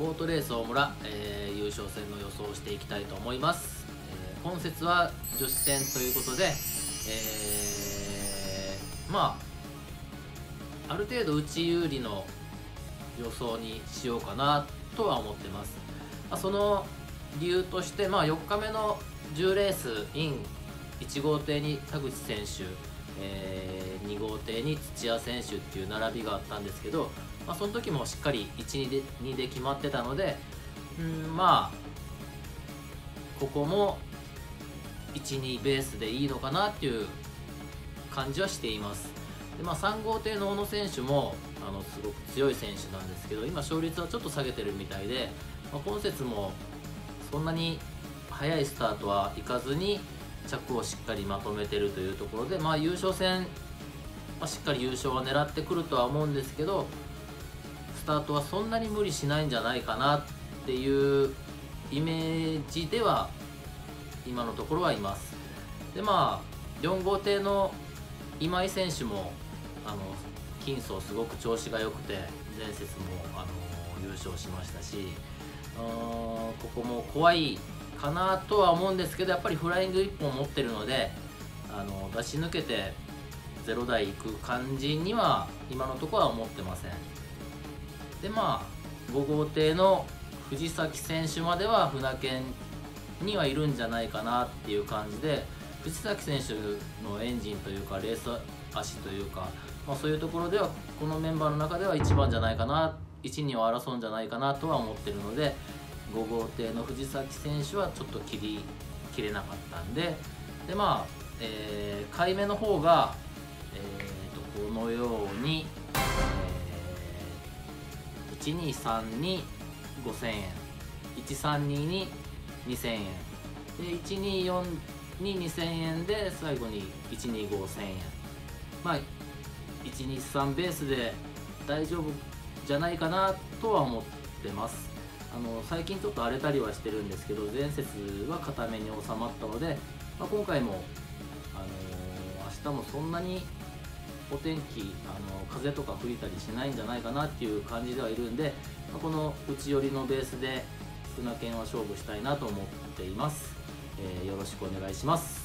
ボートレース大村、優勝戦の予想をしていきたいと思います。今節は女子戦ということで、ある程度内有利の予想にしようかなとは思ってます。その理由として、4日目の10レースイン1号艇に田口選手、2号艇に土屋選手っていう並びがあったんですけど、その時もしっかり1、2で決まってたので、ここも1、2ベースでいいのかなっていう感じはしています。で、3号艇の小野選手もすごく強い選手なんですけど、今勝率はちょっと下げてるみたいで、今節もそんなに速いスタートはいかずに着をしっかりまとめてるというところで、優勝戦、しっかり優勝は狙ってくるとは思うんですけど、スタートはそんなに無理しないんじゃないかなっていうイメージでは今のところはいます。で、4号艇の今井選手も金走すごく調子が良くて、前節も優勝しましたし、ここも怖いかなとは思うんですけど、やっぱりフライング1本持ってるので、出し抜けて0台いく感じには今のところは思ってません。で、5号艇の藤崎選手までは船券にはいるんじゃないかなっていう感じで、藤崎選手のエンジンというかレース足というか、そういうところではこのメンバーの中では1番じゃないかな、1、2を争うんじゃないかなとは思ってるので、5号艇の藤崎選手はちょっと切れなかったんで、買い目の方が、このように、123に5000円、132に2000円で、124に2000円で、最後に125,000円、123ベースで大丈夫じゃないかなとは思ってます。最近ちょっと荒れたりはしてるんですけど、前節は固めに収まったので、今回も、明日もそんなにお天気風とか吹いたりしないんじゃないかなっていう感じではいるんで、この内寄りのベースで船券は勝負したいなと思っています。よろしくお願いします。